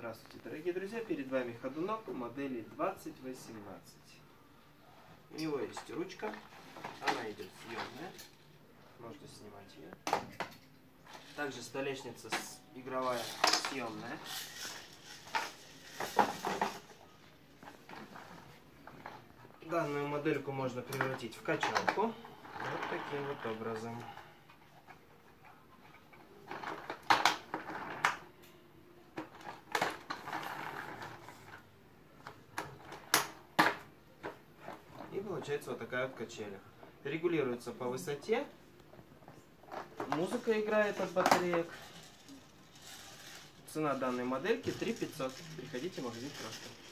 Здравствуйте, дорогие друзья! Перед вами ходунок модели 2018. У него есть ручка, она идет съемная, можно снимать ее. Также столешница игровая съемная. Данную модельку можно превратить в качалку вот таким вот образом. И получается вот такая вот качеля. Регулируется по высоте. Музыка играет от батареек. Цена данной модельки 3500. Приходите в магазин «Крошка».